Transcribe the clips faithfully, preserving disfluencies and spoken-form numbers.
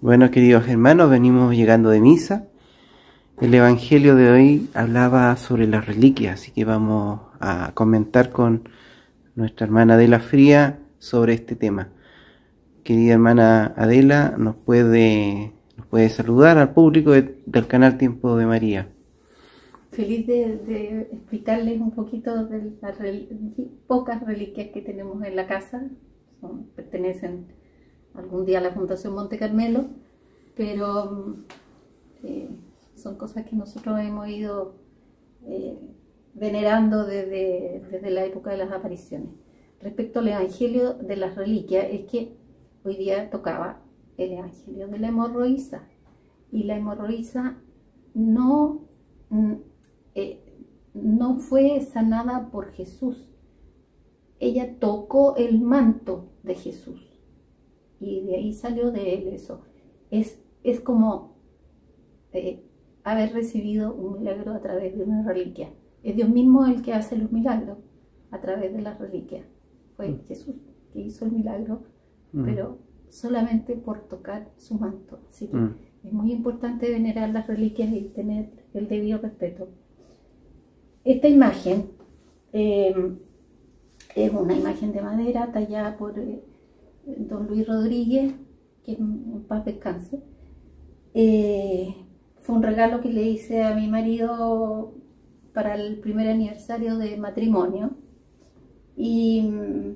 Bueno, queridos hermanos, venimos llegando de misa. El evangelio de hoy hablaba sobre las reliquias, así que vamos a comentar con nuestra hermana Adela Fría sobre este tema. Querida hermana Adela, ¿nos puede, nos puede saludar al público de, del canal Tiempo de María? Feliz de, de explicarles un poquito de las rel pocas reliquias que tenemos en la casa. Son, pertenecen algún día a la Fundación Monte Carmelo, pero eh, son cosas que nosotros hemos ido eh, venerando desde, desde la época de las apariciones. Respecto al Evangelio de las reliquias, es que hoy día tocaba el Evangelio de la hemorroísa, y la hemorroísa no, eh, no fue sanada por Jesús. Ella tocó el manto de Jesús y de ahí salió de él eso. Es, es como eh, haber recibido un milagro a través de una reliquia. Es Dios mismo el que hace los milagros a través de las reliquias. Fue mm. Jesús que hizo el milagro, mm. pero solamente por tocar su manto. Así que mm. es muy importante venerar las reliquias y tener el debido respeto. Esta imagen eh, es una imagen de madera tallada por eh, don Luis Rodríguez, que en paz descanse. Eh, fue un regalo que le hice a mi marido para el primer aniversario de matrimonio. Y,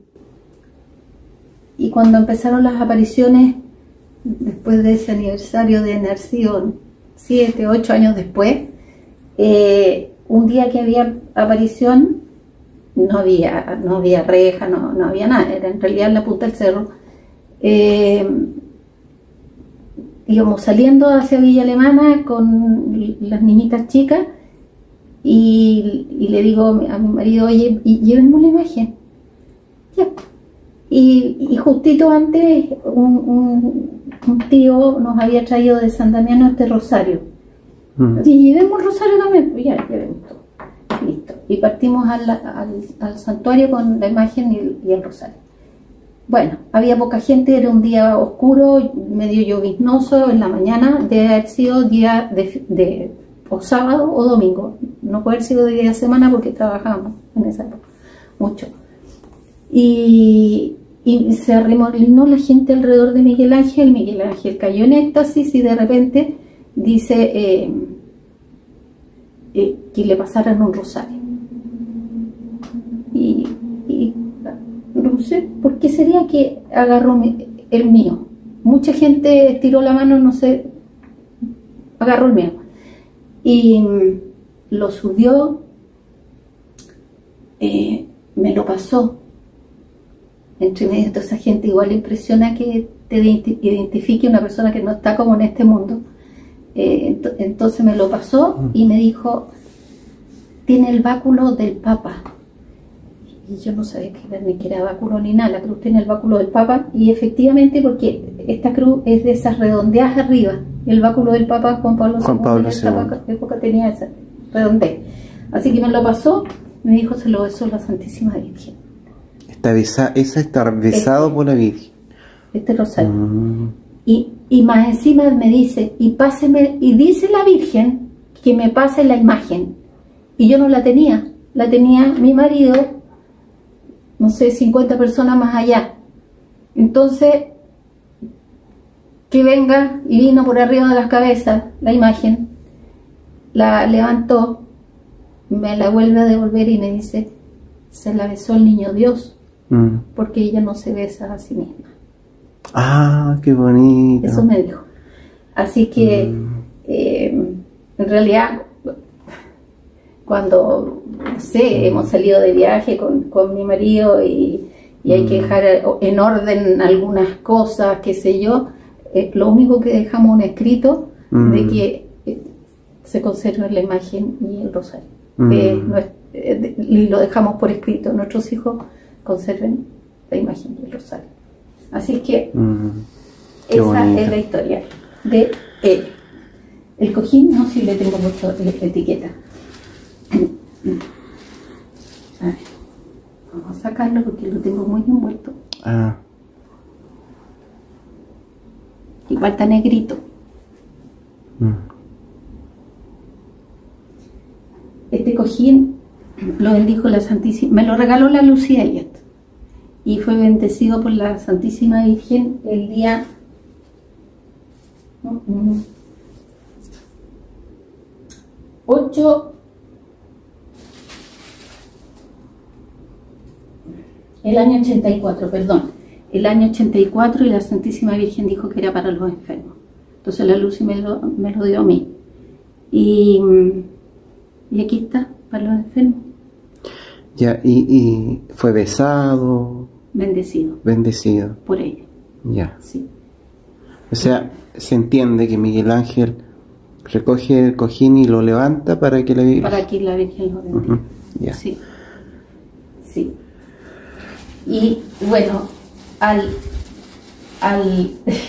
y cuando empezaron las apariciones, después de ese aniversario de nacido, siete, ocho años después, eh, un día que había aparición, no había, no había reja, no, no había nada, era en realidad en la punta del cerro. Eh, íbamos saliendo hacia Villa Alemana con las niñitas chicas y, y le digo a mi marido, oye, llévenme la imagen. Ya. Y, y justito antes un, un, un tío nos había traído de San Damiano este rosario. Mm. Y llevemos el rosario también, pues ya, llevemos todo. Listo. Y partimos al, al, al santuario con la imagen y el, y el rosario. Bueno, había poca gente, era un día oscuro, medio lloviznoso en la mañana, debe haber sido día de, de o sábado o domingo. No puede haber sido día de semana porque trabajábamos en esa época mucho. Y, y se arremolinó la gente alrededor de Miguel Ángel. Miguel Ángel cayó en éxtasis y de repente dice eh, eh, que le pasaran un rosario. Y, y no sé por qué sería que agarró el mío. Mucha gente estiró la mano, no sé, agarró el mío. Y lo subió, eh, me lo pasó. Entre medio de toda esa gente, igual le impresiona que te identifique una persona que no está como en este mundo. Eh, ent entonces me lo pasó y me dijo, tiene el báculo del Papa. Y yo no sabía que era, ni que era báculo ni nada. La cruz tiene el báculo del Papa, y efectivamente, porque esta cruz es de esas redondeadas arriba. El báculo del Papa Juan Pablo segundo en esa época tenía esa redondez. Así que me lo pasó, me dijo, se lo besó la Santísima Virgen. Está besa, esa está besado este, por la Virgen. Este rosario. Mm. Y, y más encima me dice, y páseme, y dice la Virgen que me pase la imagen. Y yo no la tenía, la tenía mi marido, no sé, cincuenta personas más allá. Entonces, que venga, y vino por arriba de las cabezas la imagen, la levantó, me la vuelve a devolver y me dice, se la besó el niño Dios, mm. porque ella no se besa a sí misma. Ah, qué bonito. Eso me dijo. Así que, mm. eh, en realidad, cuando, no sé, hemos salido de viaje con, con mi marido y, y hay mm. que dejar en orden algunas cosas, qué sé yo, eh, lo único que dejamos un escrito mm. de que eh, se conserve la imagen y el rosario. Mm. Eh, no es, eh, y lo dejamos por escrito, nuestros hijos conserven la imagen y el rosario. Asasí que mm. esa bonito. Es la historia de él. El cojín, no, si le tengo puesto la etiqueta. A ver, vamos a sacarlo porque lo tengo muy envuelto. Ah. igual está negrito. Mm. Este cojín lo bendijo la Santísima, me lo regaló la Lucía Elliot y fue bendecido por la Santísima Virgen el día ocho, el año ochenta y cuatro, perdón, el año ochenta y cuatro, y la Santísima Virgen dijo que era para los enfermos. Entonces la Lucy me lo, me lo dio a mí. Y, y aquí está, para los enfermos. Ya, y, y fue besado. Bendecido. Bendecido. Por ella. Ya. Sí. O sea, se entiende que Miguel Ángel recoge el cojín y lo levanta para que la Virgen... Para que la Virgen lo bendiga. Uh-huh. Ya. Sí. Sí. Y bueno, al, al,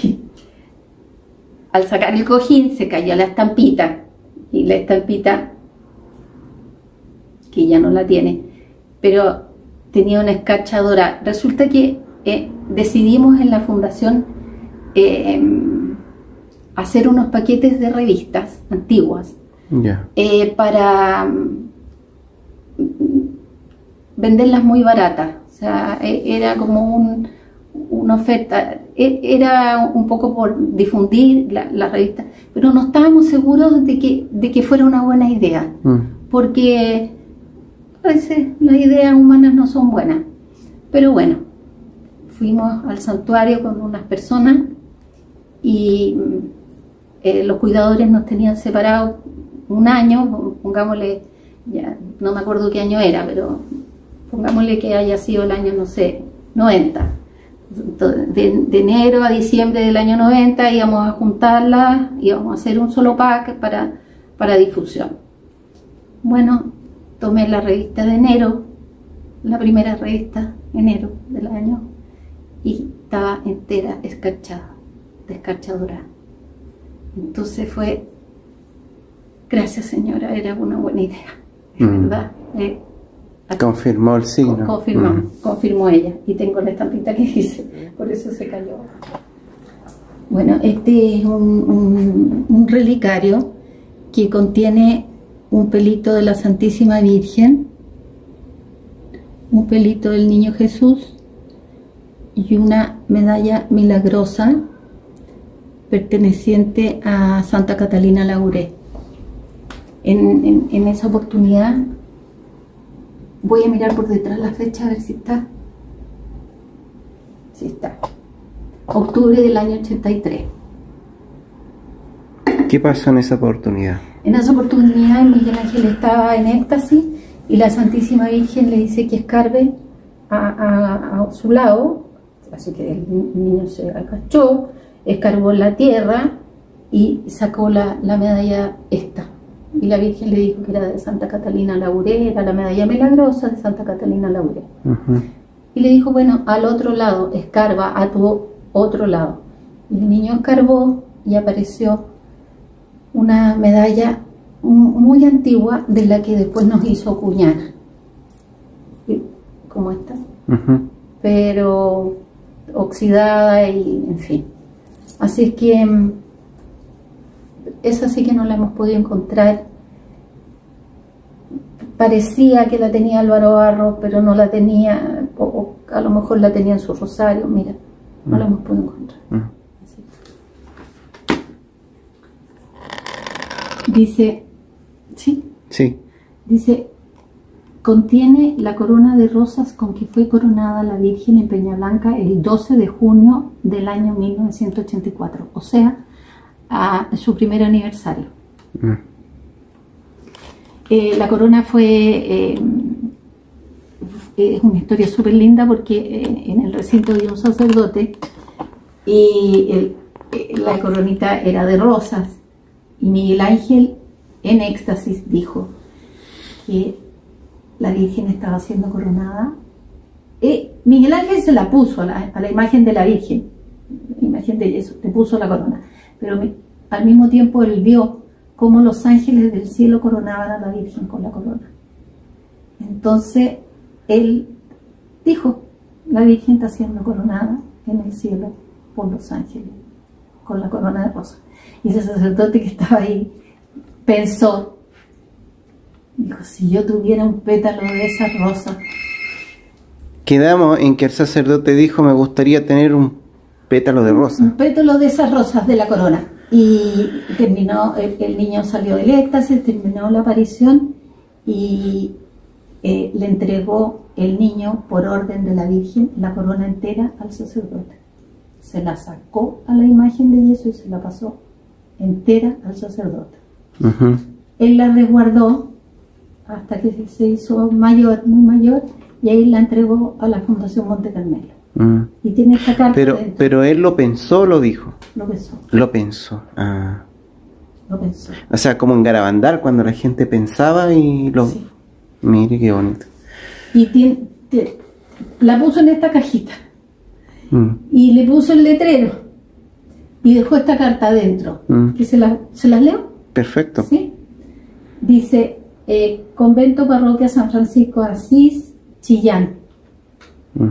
al sacar el cojín se cayó la estampita, y la estampita, que ya no la tiene, pero tenía una escarcha dorada. Resulta que eh, decidimos en la fundación eh, hacer unos paquetes de revistas antiguas Ya. eh, para mm, venderlas muy baratas. O sea, e- era como un, una oferta, e- era un poco por difundir la, la revista, pero no estábamos seguros de que, de que fuera una buena idea, Mm. porque a veces las ideas humanas no son buenas. Pero bueno, fuimos al santuario con unas personas y eh, los cuidadores nos tenían separados un año, pongámosle, ya no me acuerdo qué año era, pero pongámosle que haya sido el año, no sé, noventa. De, de enero a diciembre del año noventa íbamos a juntarlas, íbamos a hacer un solo pack para, para difusión. Bueno, tomé la revista de enero, la primera revista, enero del año, y estaba entera escarchada, de escarcha dorada. Entonces fue, gracias señora, era una buena idea, Mm. ¿verdad? Eh, Confirmó el signo. Confirmó, Mm. confirmó ella, y tengo la estampita que dice, por eso se cayó. Bueno, este es un, un, un relicario que contiene un pelito de la Santísima Virgen, un pelito del Niño Jesús y una medalla milagrosa perteneciente a Santa Catalina Labouré. En, en, en esa oportunidad voy a mirar por detrás la fecha a ver si está. Sí está. Octubre del año ochenta y tres. ¿Qué pasó en esa oportunidad? En esa oportunidad Miguel Ángel estaba en éxtasis y la Santísima Virgen le dice que escarbe a, a, a su lado, así que el niño se agachó, escarbó en la tierra y sacó la, la medalla esta. Y la Virgen le dijo que era de Santa Catalina Labouré, era la medalla milagrosa de Santa Catalina Labouré. Uh-huh. Y le dijo, bueno, al otro lado, escarba a tu otro lado. Y el niño escarbó y apareció una medalla muy antigua de la que después nos hizo cuñar, como esta, Uh-huh. pero oxidada y en fin. Así es que esa sí que no la hemos podido encontrar. Parecía que la tenía Álvaro Barro, pero no la tenía, o, o a lo mejor la tenía en su rosario. Mira, no la hemos podido encontrar. Uh-huh. Dice, ¿sí? Sí. Dice, contiene la corona de rosas con que fue coronada la Virgen en Peñablanca el doce de junio del año mil novecientos ochenta y cuatro, o sea, a su primer aniversario. Mm. Eh, la corona fue, eh, es una historia súper linda porque eh, en el recinto había un sacerdote y el, eh, la coronita era de rosas. Y Miguel Ángel, en éxtasis, dijo que la Virgen estaba siendo coronada. Eh, Miguel Ángel se la puso a la, a la imagen de la Virgen, la imagen de Jesús, le puso la corona. Pero me, al mismo tiempo él vio cómo los ángeles del cielo coronaban a la Virgen con la corona. Entonces él dijo, la Virgen está siendo coronada en el cielo por los ángeles. con la corona de rosas. Y ese sacerdote que estaba ahí pensó, dijo, si yo tuviera un pétalo de esas rosas. Quedamos en que el sacerdote dijo, me gustaría tener un pétalo de rosas. Un pétalo de esas rosas de la corona. Y terminó, el, el niño salió del éxtasis, terminó la aparición y eh, le entregó el niño por orden de la Virgen la corona entera al sacerdote. Se la sacó a la imagen de Jesús y se la pasó entera al sacerdote. Uh-huh. Él la resguardó hasta que se hizo mayor, muy mayor, y ahí la entregó a la Fundación Monte Carmelo. Uh-huh. Y tiene esta carta pero, dentro. pero él lo pensó o lo dijo. Lo pensó. Lo pensó. Ah. Lo pensó. O sea, como en Garabandal, cuando la gente pensaba y lo... Sí. Mire qué bonito. Y tiene, tiene, la puso en esta cajita. Mm. Y le puso el letrero. Y dejó esta carta adentro. Mm. Que se la, ¿se las leo? Perfecto. ¿Sí? Dice, eh, Convento Parroquia San Francisco de Asís, Chillán. Mm.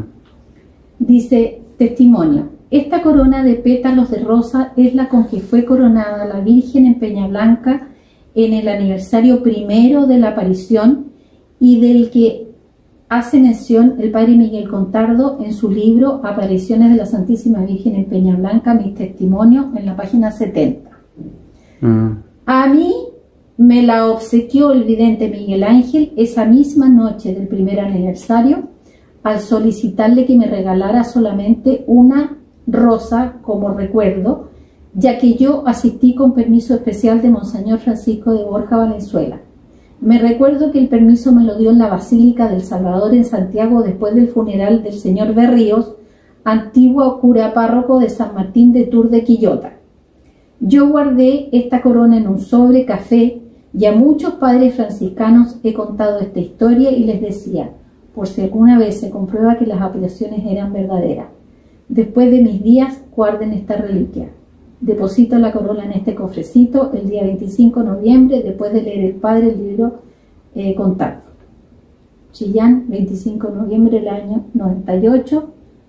Dice, testimonio. Esta corona de pétalos de rosa es la con que fue coronada la Virgen en Peña Blanca en el aniversario primero de la aparición y del que hace mención el Padre Miguel Contardo en su libro Apariciones de la Santísima Virgen en Peña Blanca, mis testimonios, en la página setenta. Mm. A mí me la obsequió el vidente Miguel Ángel esa misma noche del primer aniversario al solicitarle que me regalara solamente una rosa como recuerdo, ya que yo asistí con permiso especial de Monseñor Francisco de Borja Valenzuela. Me recuerdo que el permiso me lo dio en la Basílica del Salvador en Santiago después del funeral del señor Berríos, antiguo cura párroco de San Martín de Tours de Quillota. Yo guardé esta corona en un sobre café y a muchos padres franciscanos he contado esta historia y les decía, por si alguna vez se comprueba que las apariciones eran verdaderas. Después de mis días, guarden esta reliquia. Deposito la corona en este cofrecito el día veinticinco de noviembre, después de leer el Padre el libro eh, Contacto. Chillán, veinticinco de noviembre del año noventa y ocho.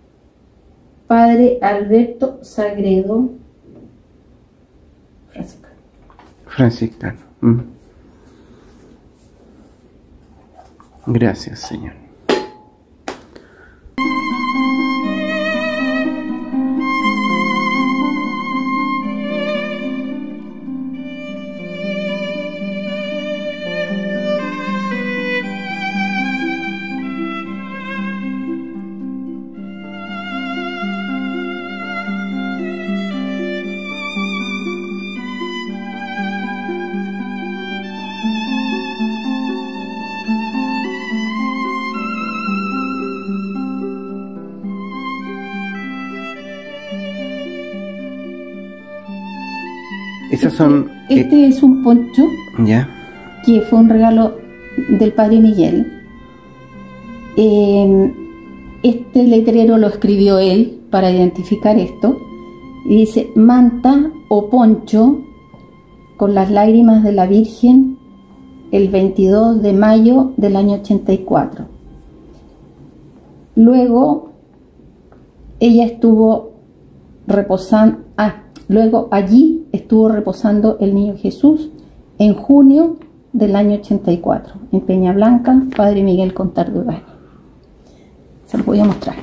Padre Alberto Sagredo, franciscano. Franciscano. Mm. Gracias, Señor. Esas son... Este eh, es un poncho ya. que fue un regalo del Padre Miguel. Eh, este letrero lo escribió él para identificar esto. Y dice, manta o poncho con las lágrimas de la Virgen el veintidós de mayo del año ochenta y cuatro. Luego ella estuvo reposando, ah, luego allí estuvo reposando el niño Jesús en junio del año ochenta y cuatro, en Peña Blanca, Padre Miguel Contardo Ibañez. Se los voy a mostrar.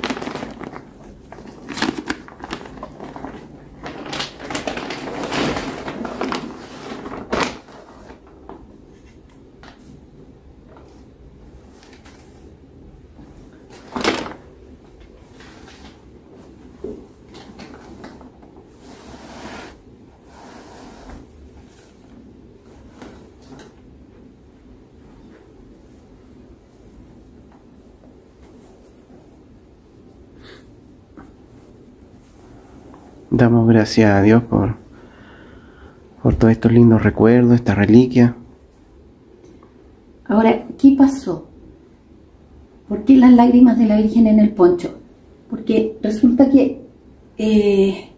Damos gracias a Dios por, por todos estos lindos recuerdos, esta reliquia. Ahora, ¿qué pasó? ¿Por qué las lágrimas de la Virgen en el poncho? Porque resulta que eh,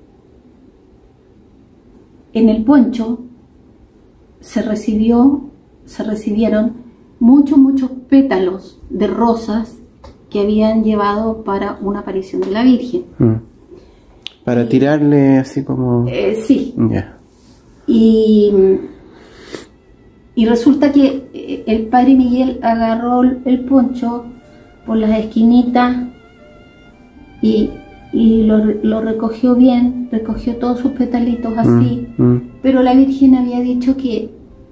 en el poncho se recibió, se recibieron muchos, muchos pétalos de rosas que habían llevado para una aparición de la Virgen. Mm. Para tirarle así como... Eh, sí. Ya. Y, y resulta que el padre Miguel agarró el poncho por las esquinitas y, y lo, lo recogió bien, recogió todos sus petalitos así, Mm, mm. pero la Virgen había dicho que,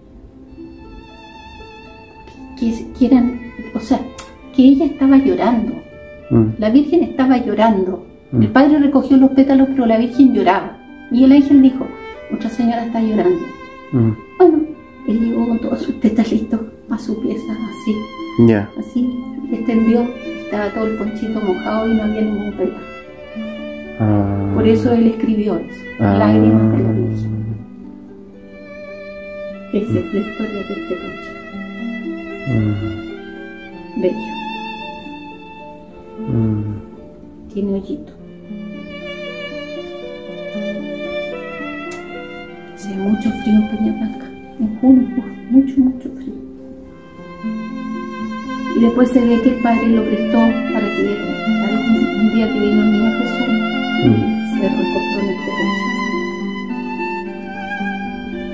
que, que eran, o sea, que ella estaba llorando, Mm. la Virgen estaba llorando, Mm. el padre recogió los pétalos pero la Virgen lloraba, y el ángel dijo, Nuestra Señora está llorando. Mm. Bueno, él llegó con todos sus petalitos a su pieza, así, Ya. así, extendió, estaba todo el ponchito mojado y no había ningún pétalo. Ah. Por eso él escribió eso, Ah. Lágrimas de la Virgen. Esa es la historia de este ponchito. Mm. Bello. Mm. Tiene hoyito. Hacía mucho frío en Peña Blanca. En junio, uf, mucho, mucho frío. Y después se ve que el padre lo prestó para que algún un día que vino el niño Jesús Mm. se recortó en este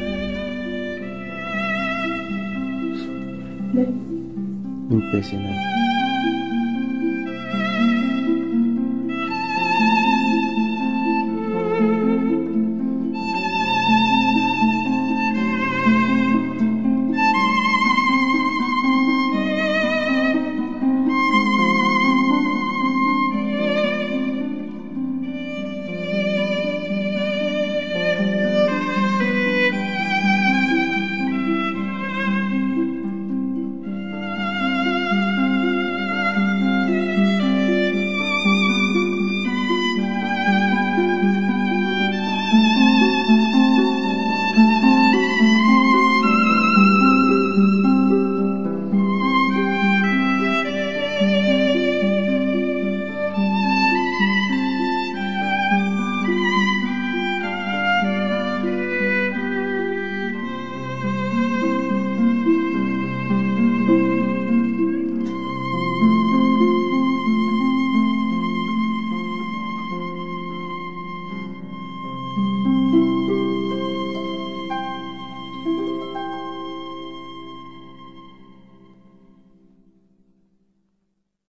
ponchito. ¿Ves? Impresionante.